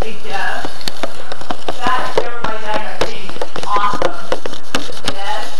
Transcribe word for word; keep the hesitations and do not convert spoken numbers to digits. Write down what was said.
Hey Jeff, that camera my dad got changed is awesome. Yes.